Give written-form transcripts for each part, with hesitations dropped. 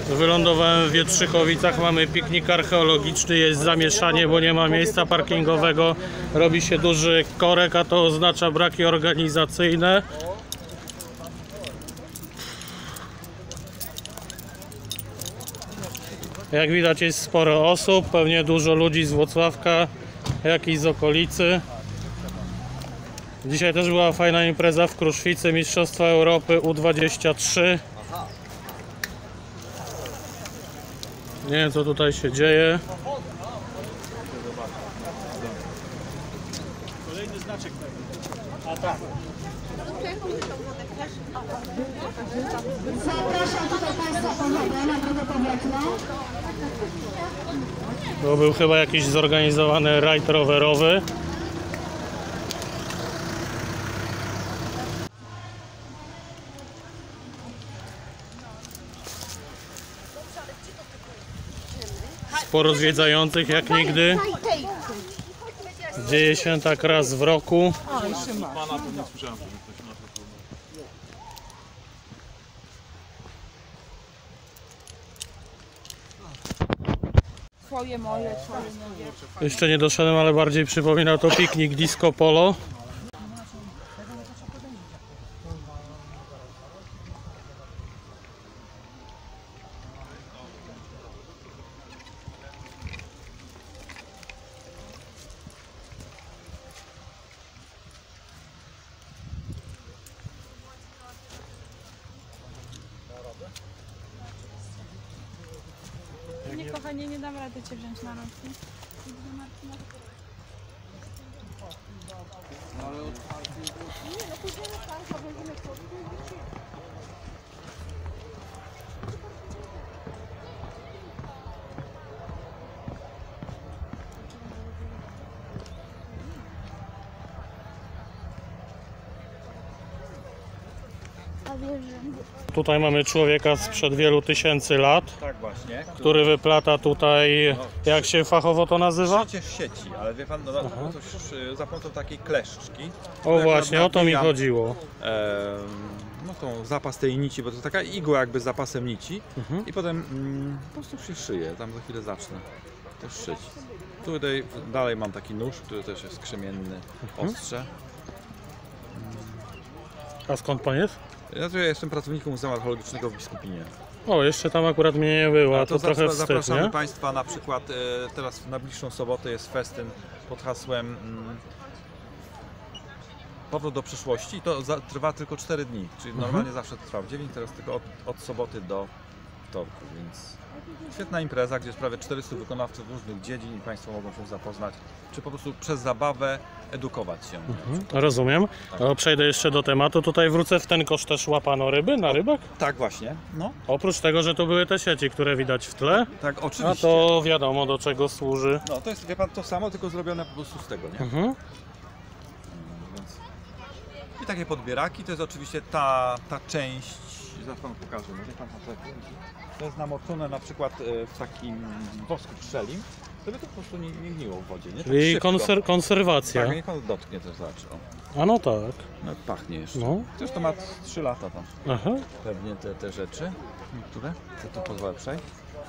Wylądowałem w Wietrzykowicach, mamy piknik archeologiczny, jest zamieszanie, bo nie ma miejsca parkingowego. Robi się duży korek, a to oznacza braki organizacyjne. Jak widać, jest sporo osób, pewnie dużo ludzi z Włocławka, jak i z okolicy. Dzisiaj też była fajna impreza w Kruszwicy, Mistrzostwa Europy U23. Nie wiem, co tutaj się dzieje. Kolejny znaczek tego. A tak. Zapraszam tutaj Państwa ponownie na drogę powrotną. To był chyba jakiś zorganizowany rajd rowerowy. Sporo zwiedzających jak nigdy. Dzieje się tak raz w roku. Twoje, moje, twoje, moje. Jeszcze nie doszedłem, ale bardziej przypomina to piknik disco polo. Nie, kochanie, nie dam rady Cię wziąć na rączki. Tutaj mamy człowieka sprzed wielu tysięcy lat, Tak właśnie. który wyplata tutaj, jak się fachowo to nazywa? Przecież sieci, ale wie pan, no, coś za pomocą takiej kleszczki. O właśnie, o to mi chodziło. No tą zapas tej nici, bo to taka igła jakby z zapasem nici i potem po prostu się szyje, tam za chwilę zacznę też szyć. Tutaj dalej mam taki nóż, który też jest krzemienny, ostrze. A skąd pan jest? Ja jestem pracownikiem Muzeum Archeologicznego w Biskupinie. O, jeszcze tam akurat mnie nie było, a to trochę wstyd, zapraszamy nie? Państwa na przykład, teraz w najbliższą sobotę jest festyn pod hasłem Powrót do przyszłości. To trwa tylko 4 dni, czyli normalnie zawsze trwał 9, teraz tylko od soboty do wtorku, więc świetna impreza, gdzie jest prawie 400 wykonawców różnych dziedzin i Państwo mogą się zapoznać, czy po prostu przez zabawę edukować się. Rozumiem. To przejdę jeszcze do tematu. Tutaj wrócę, w ten kosz też łapano ryby na rybach? Tak właśnie, no. Oprócz tego, że tu były te sieci, które widać w tle, Tak, a oczywiście. to wiadomo do czego służy. No to jest, wie Pan, to samo, tylko zrobione po prostu z tego, nie? Więc... I takie podbieraki, to jest oczywiście ta część, zaraz Panu pokażę, może Pan to jest namoczone na przykład w takim wosku pszczelim, żeby to po prostu nie gniło w wodzie, nie? Tak Czyli szybko. konserwacja. Tak, niech Pan dotknie to znaczy. A no tak. No pachnie jeszcze. No. Przecież to ma 3 lata tam. Aha. Pewnie te rzeczy, niektóre, to pozwolę przejść.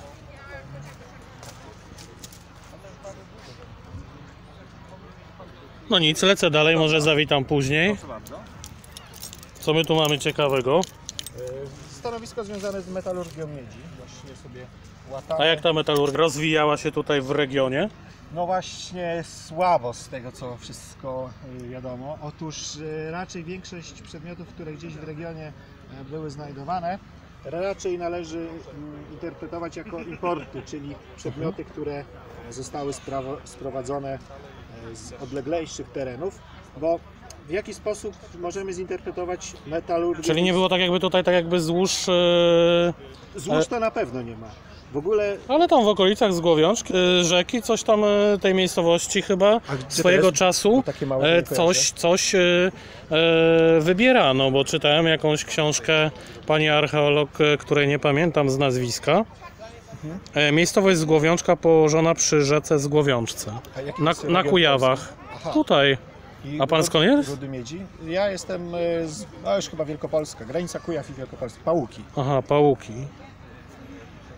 No nic, lecę dalej, może zawitam później. Proszę bardzo. Co my tu mamy ciekawego? Stanowisko związane z metalurgią miedzi. Właśnie sobie łatamy. A jak ta metalurgia rozwijała się tutaj w regionie? No właśnie słabo z tego, co wszystko wiadomo. Otóż raczej większość przedmiotów, które gdzieś w regionie były znajdowane, raczej należy interpretować jako importy, czyli przedmioty, które zostały sprowadzone z odleglejszych terenów, bo w jaki sposób możemy zinterpretować metalurgię? Czyli nie było tak jakby tutaj, tak jakby złóż... Złóż to na pewno nie ma. W ogóle... Ale tam w okolicach Zgłowiączki, rzeki, coś tam tej miejscowości chyba swojego czasu coś wybierano, bo czytałem jakąś książkę pani archeolog, której nie pamiętam z nazwiska. Miejscowość Zgłowiączka położona przy rzece Zgłowiączce, na Kujawach. Tutaj. A pan skąd jest? Rudy Miedzi. Ja jestem z, no już chyba Wielkopolska, granica Kujaw i Wielkopolski, Pałuki. Aha, Pałuki.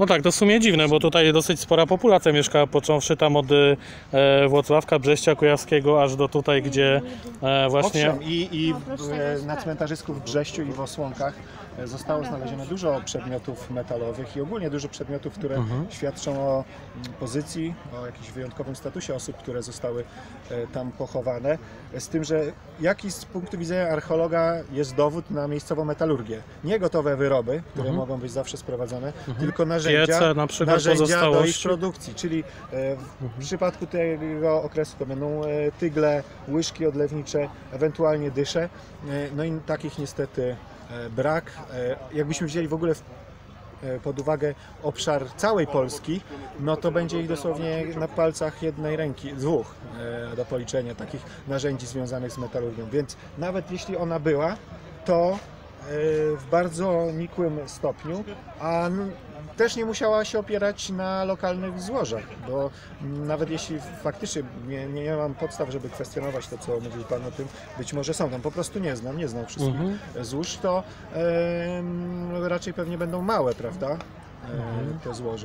No tak, to w sumie dziwne, bo tutaj dosyć spora populacja mieszka, począwszy tam od Włocławka, Brześcia Kujawskiego, aż do tutaj, gdzie właśnie... Owszem, na cmentarzysku w Brześciu i w Osłonkach zostało znalezione dużo przedmiotów metalowych i ogólnie dużo przedmiotów, które świadczą o pozycji, o jakimś wyjątkowym statusie osób, które zostały tam pochowane. Z tym, że jaki z punktu widzenia archeologa jest dowód na miejscową metalurgię? Nie gotowe wyroby, które mogą być zawsze sprowadzone, tylko narzędzia, Piece, na przykład do ich pozostałości. produkcji. Czyli w przypadku tego okresu to będą tygle, łyżki odlewnicze, ewentualnie dysze. No i takich niestety brak. Jakbyśmy wzięli w ogóle pod uwagę obszar całej Polski, no to będzie ich dosłownie na palcach jednej ręki, dwóch do policzenia takich narzędzi związanych z metalurgią. Więc nawet jeśli ona była, to w bardzo nikłym stopniu, a też nie musiała się opierać na lokalnych złożach, bo nawet jeśli faktycznie nie mam podstaw, żeby kwestionować to, co mówił Pan o tym, być może są tam, po prostu nie znam wszystkich złóż, to raczej pewnie będą małe, prawda, te złoża.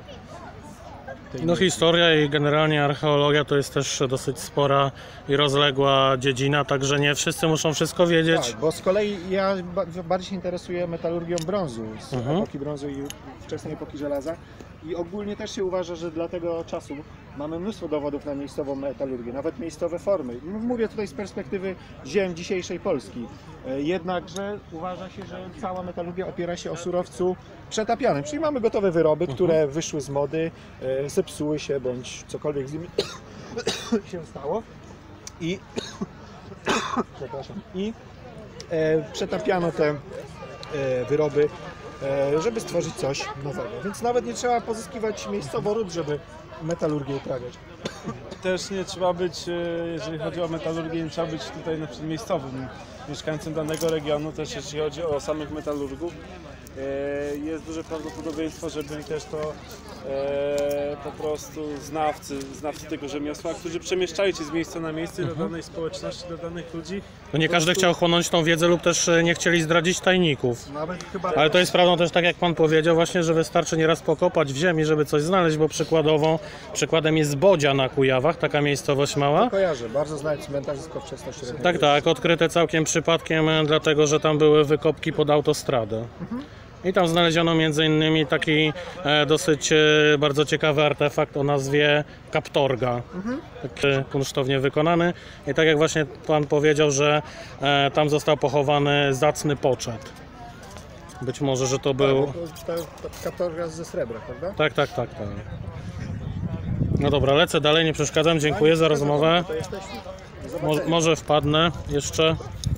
No historia i generalnie archeologia to jest też dosyć spora i rozległa dziedzina, także nie wszyscy muszą wszystko wiedzieć. Tak, bo z kolei ja bardziej się interesuję metalurgią brązu, z epoki brązu i wczesnej epoki żelaza. I ogólnie też się uważa, że dla tego czasu mamy mnóstwo dowodów na miejscową metalurgię, nawet miejscowe formy. Mówię tutaj z perspektywy ziem dzisiejszej Polski. Jednakże uważa się, że cała metalurgia opiera się o surowcu przetapianym. Czyli mamy gotowe wyroby, które wyszły z mody, zepsuły się bądź cokolwiek z nimi się stało. I przetapiano te wyroby, żeby stworzyć coś nowego. Więc nawet nie trzeba pozyskiwać miejscowo ród, żeby metalurgię uprawiać. Też nie trzeba być, jeżeli chodzi o metalurgię, nie trzeba być tutaj na przykład miejscowym mieszkańcem danego regionu, też jeśli chodzi o samych metalurgów. Jest duże prawdopodobieństwo, że byli też to po prostu znawcy tego rzemiosła, którzy przemieszczali się z miejsca na miejsce do danej społeczności, do danych ludzi. No nie każdy chciał chłonąć tą wiedzę lub też nie chcieli zdradzić tajników. Nawet chyba Ale to jest prawdą też, tak jak Pan powiedział, właśnie, że wystarczy nieraz pokopać w ziemi, żeby coś znaleźć, bo przykładem jest Bodzia na Kujawach, taka miejscowość mała. kojarzę, bardzo znać cmentarzysko wczesnośrednie. Tak, odkryte całkiem przypadkiem, dlatego że tam były wykopki pod autostradę. I tam znaleziono m.in. taki dosyć bardzo ciekawy artefakt o nazwie kaptorga, taki kunsztownie wykonany. I tak jak właśnie Pan powiedział, że tam został pochowany zacny poczet. Być może, że to był... Ta kaptorga ze srebra, prawda? Tak. No dobra, lecę dalej, nie przeszkadzam, dziękuję za rozmowę. To jesteśmy. Może wpadnę jeszcze.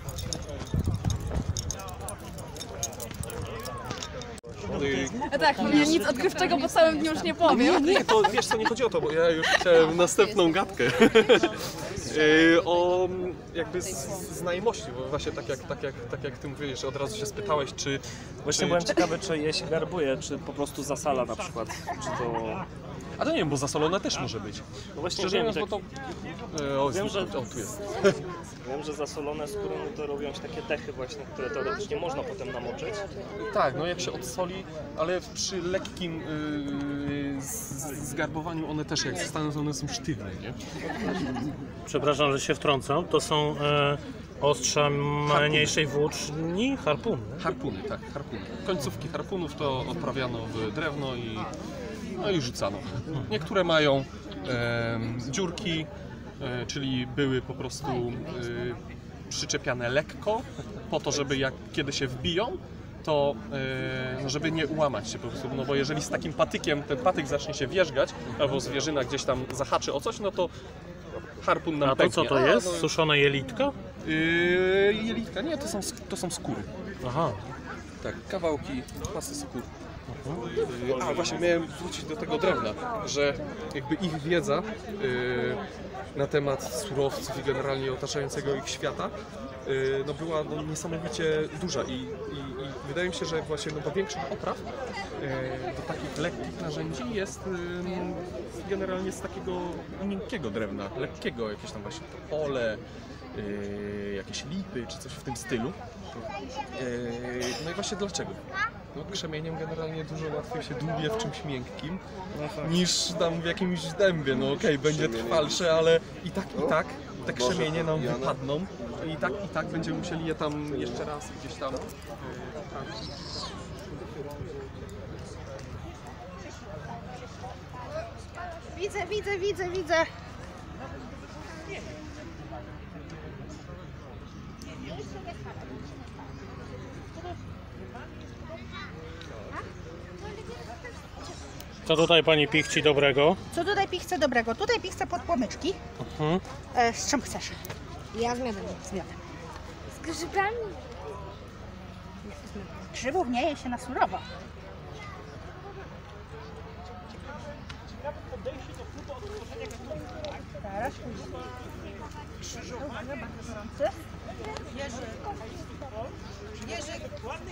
Tak, mówię, nic odkrywczego po całym dniu już nie powiem. Nie, to wiesz co, nie chodzi o to, bo ja już chciałem następną gadkę o jakby znajomości, bo właśnie tak jak ty mówisz, że od razu się spytałeś, czy... Właśnie byłem ciekawy, czy je się garbuje, czy po prostu zasala na przykład, czy to... A to nie wiem, bo zasolone też może być. No właśnie Szczerze wiem, mówiąc, bo to... wiem, że- tu jest. Wiem, że zasolone skóry to robią się takie dechy właśnie, które teoretycznie można potem namoczyć. Tak, no jak się odsoli, ale przy lekkim zgarbowaniu one też jak zostaną, to one są sztywne, nie? Przepraszam, że się wtrącam. To są ostrza mniejszej włóczni, harpuny. Harpuny, tak, harpuny. Końcówki harpunów to odprawiano w drewno i rzucano. Niektóre mają dziurki, czyli były po prostu przyczepiane lekko, po to, żeby kiedy się wbiją, to żeby nie ułamać się po prostu, no bo jeżeli z takim patykiem ten patyk zacznie się wierzgać, albo zwierzyna gdzieś tam zahaczy o coś, no to harpun nam A to pęknie. co to jest? Suszone jelitka? Jelitka? Nie, to są skóry. Aha. Tak, kawałki masy skór. A właśnie miałem wrócić do tego drewna, że jakby ich wiedza na temat surowców i generalnie otaczającego ich świata no była niesamowicie duża i wydaje mi się, że właśnie do większych opraw do takich lekkich narzędzi jest generalnie z takiego miękkiego drewna, lekkiego, jakieś tam właśnie topole, jakieś lipy czy coś w tym stylu. No i właśnie dlaczego? no, krzemieniem generalnie dużo łatwiej się dłubie w czymś miękkim niż tam w jakimś dębie. No okej, będzie trwalsze, ale i tak te krzemienie nam wypadną i tak będziemy musieli je tam jeszcze raz gdzieś tam poprawić. Widzę. Co tutaj pani pichci dobrego? Co tutaj pichcę dobrego? Tutaj pichcę podpłomyczki. Z czym chcesz? Ja z miodem. Z grzybami? Grzybów nie je się na surowo. Teraz uwaga, bardzo gorący. Jerzyk.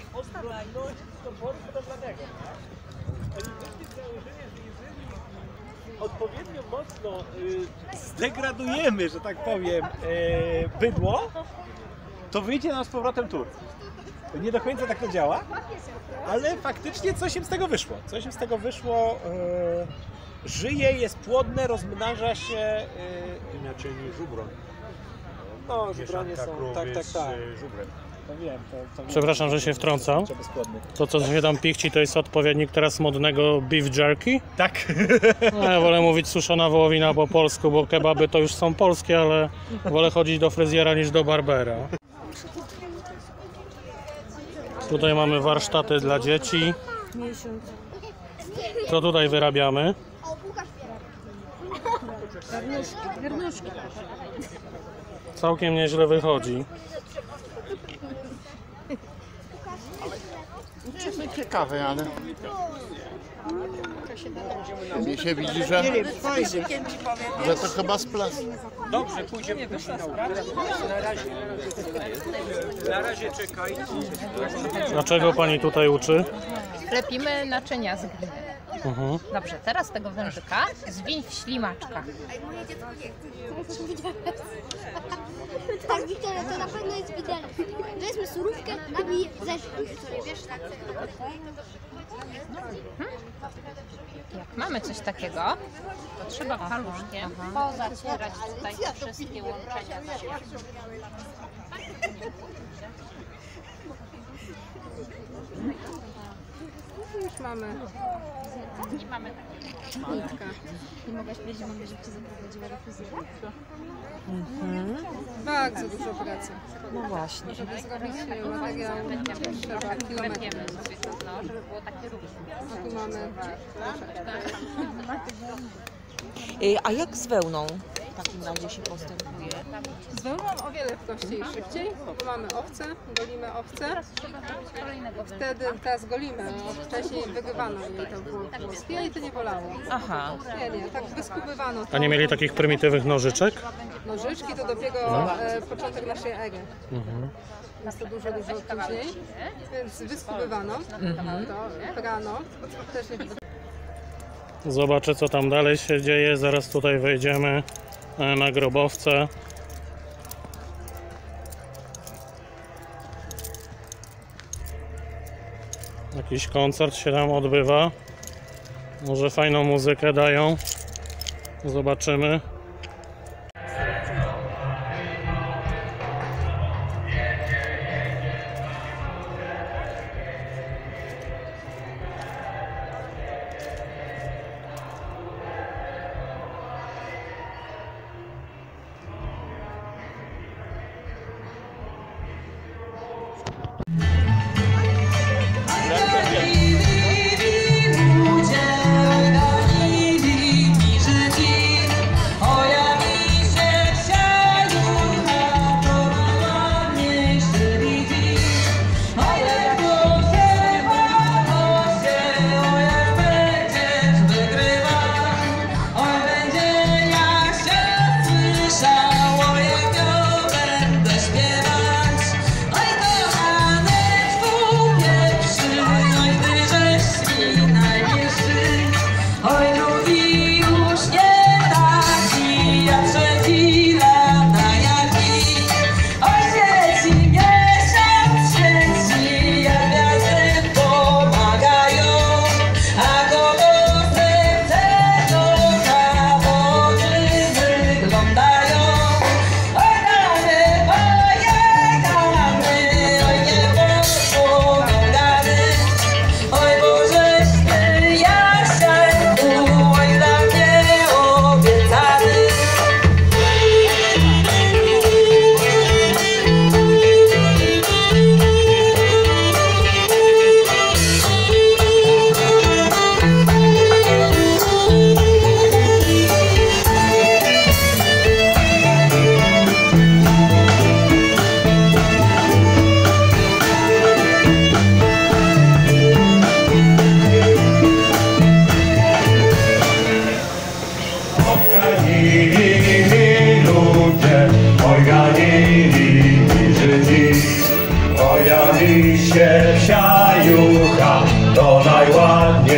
Odpowiednio mocno zdegradujemy, że tak powiem, bydło, to wyjdzie nam z powrotem tur. Nie do końca tak to działa, ale faktycznie coś im z tego wyszło. Żyje, jest płodne, rozmnaża się. Inaczej niż żubroń. No, żubranie są. Tak. Żubrem. To wiem. Przepraszam, że się wtrącam. To, co się tam pichci, to jest odpowiednik teraz modnego beef jerky? Tak. No, ja wolę mówić suszona wołowina po polsku, bo kebaby to już są polskie, ale wolę chodzić do fryzjera niż do barbera. Tutaj mamy warsztaty dla dzieci. Co tutaj wyrabiamy? Garnuszki. Całkiem nieźle wychodzi. Jest ciekawe, ale mnie się widzi, że to chyba z plastiku. Dobrze, pójdziemy na razie czekaj. Dlaczego pani tutaj uczy? Lepimy naczynia z gliny. Dobrze, teraz tego wężyka zwiń w ślimaczka. Tak, Wiktoria, to na pewno jest widelec. Weźmy surówkę i zeżrę. Wiesz, tak. Jak mamy coś takiego, to trzeba paluszkiem pozacierać tutaj te wszystkie łączenia. Już mamy. I mamy Nitka. Nie mogłaś powiedzieć, że mam, że cię zaprowadziła do fryzjera? Bardzo dużo pracy. No właśnie. Żeby zrobić materiał, trzeba kilometry. Żeby było takie równe. A tu mamy A jak z wełną w takim razie się postępuje? z wełną o wiele prościej i szybciej, bo mamy owce, golimy owce. Wtedy teraz golimy, bo wcześniej wygywano jej to włoskie i to nie bolało. Aha. Nie, tak wyskubywano to. A nie mieli takich prymitywnych nożyczek? Nożyczki to dopiero początek naszej ery. Jest to dużo później, więc wyskubywano to, prano, też nie Zobaczę, co tam dalej się dzieje. Zaraz tutaj wejdziemy na grobowce. Jakiś koncert się tam odbywa. Może fajną muzykę dają. Zobaczymy.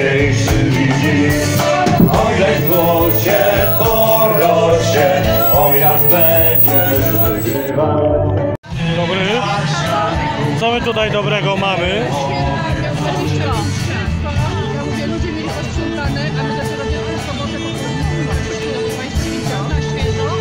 najważniejszy widzisz. Ojej, się porośnie, o jak będziesz wygrywał. Dzień dobry. Co my tutaj dobrego mamy? Gdzie ludzie mieli posprzątane, a my dopiero w sobotę po 25 na święto.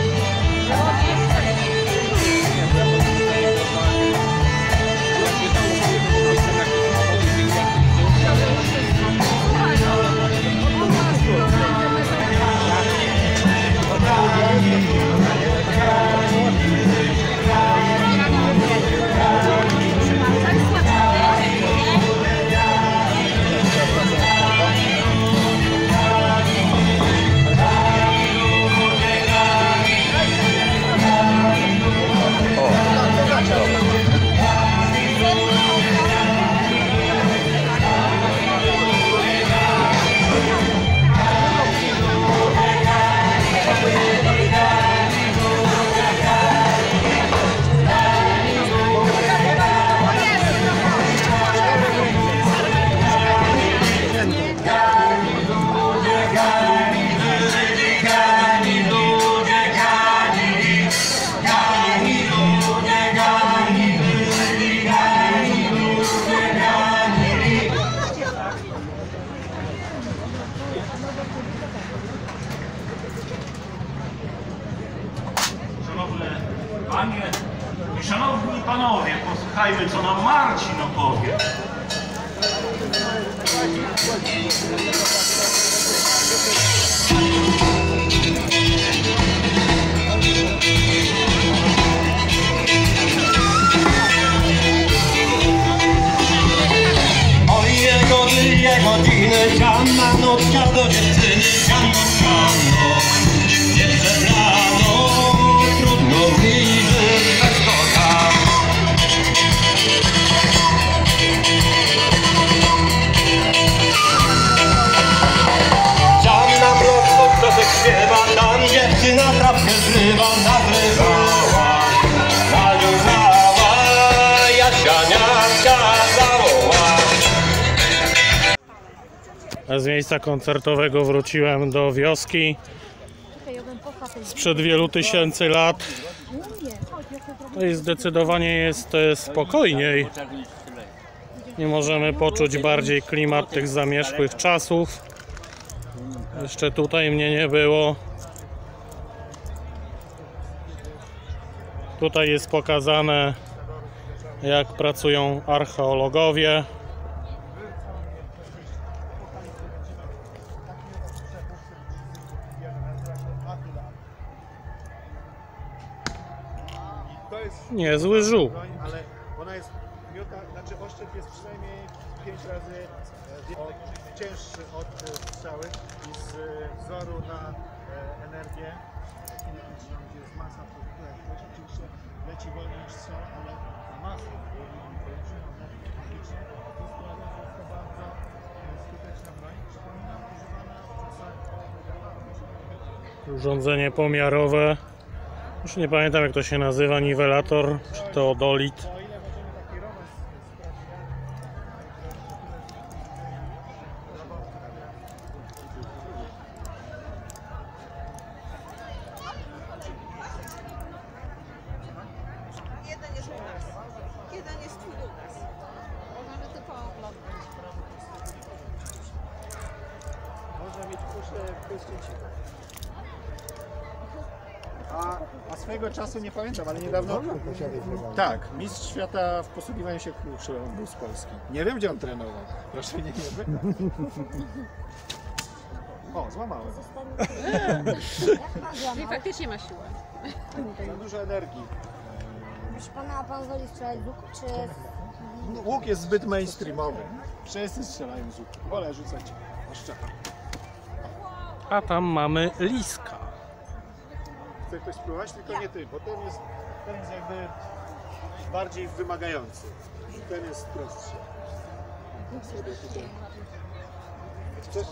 Panie i szanowni panowie, posłuchajmy, co nam Marcin opowie. Godziny, ciamna nutka do dziewczyny, ciamno, nie przebrano, trudno mi żyć bez kota. Ciamna mrozno, kto se śpiewa, tam dziewczyna trawkę zrywa, nagrywała, zadziurzała, Jasianiaska zawoła. Z miejsca koncertowego wróciłem do wioski sprzed wielu tysięcy lat. No i zdecydowanie jest spokojniej. Nie możemy poczuć bardziej klimat tych zamierzchłych czasów. Jeszcze tutaj mnie nie było. Tutaj jest pokazane, jak pracują archeologowie. Niezły żółw. Ale ona jest, znaczy oszczep jest przynajmniej 5 razy cięższy od strzały i z wzoru na energię kinetyczną, gdzie jest masa, to też oczywiście leci wolniej niż strzał, ale masa większa energii kinetycznej. To sprawia, że jest to bardzo skuteczna broń. Przypominam, używana w czasach Urządzenie pomiarowe. Już nie pamiętam, jak to się nazywa, niwelator czy teodolit. Jeden jest u nas. Jeden jest twój u nas. Możemy tylko oglądać. Można mieć puszkę Krystyńczyka. A swojego czasu nie pamiętam, ale niedawno... Tak, mistrz świata w posługiwaniu się kruszylem był z Polski. Nie wiem, gdzie on trenował. Proszę nie wiem. O, złamałem. I faktycznie ma siłę. Za dużo energii. Proszę pana, a pan woli strzelać z łuku, czy... Łuk jest zbyt mainstreamowy. Wszyscy strzelają z łuku. Wolę rzucać oszczepem. A tam mamy liska. Chce ktoś spróbować? Tylko nie ty, bo ten jest jakby bardziej wymagający. Ten jest prostszy. Sobie tutaj. Chcesz?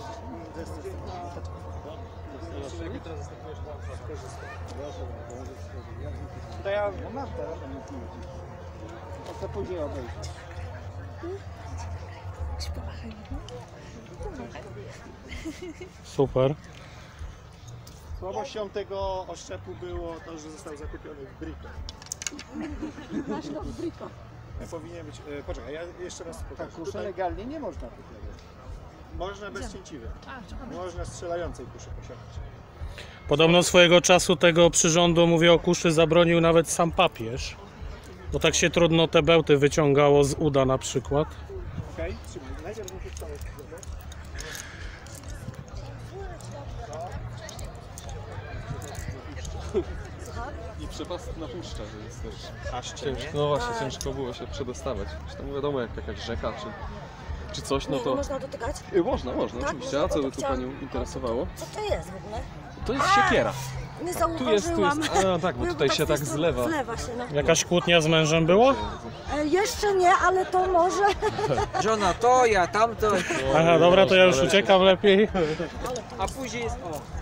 To ja mam teraz, to później obejrzę. Super. Słabością tego oszczepu było to, że został zakupiony w Brico. Powinien być... poczekaj, ja jeszcze raz pokażę. Kuszę legalnie nie można kupować. Można bez cięciwy. Można strzelającej kuszy posiadać. Podobno swojego czasu tego przyrządu, mówię o kuszy, zabronił nawet sam papież. Bo tak się trudno te bełty wyciągało z uda na przykład. Okej, trzymaj. Najpierw musisz całe zrobić. I przepast na puszcza, że jest też Paszcze, ciężko, nie? no właśnie, ciężko było się przedostawać. Tam wiadomo, jak jakaś rzeka czy coś, no to... Można dotykać? Można, Tak? oczywiście. A co tu Panią interesowało? Co to jest w ogóle? To jest siekiera. Nie Tu zauważyłam. jest. A tak, bo tutaj się tak zlewa. Zlewa się, no. Jakaś kłótnia z mężem była? Jeszcze nie, ale to może. Żona to, ja tamto. Aha, dobra, to ja już uciekam lepiej. A później jest...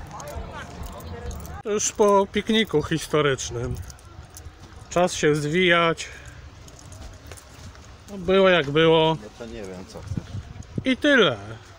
Już po pikniku historycznym. Czas się zwijać. No, było jak było. No to nie wiem co chcesz. I tyle.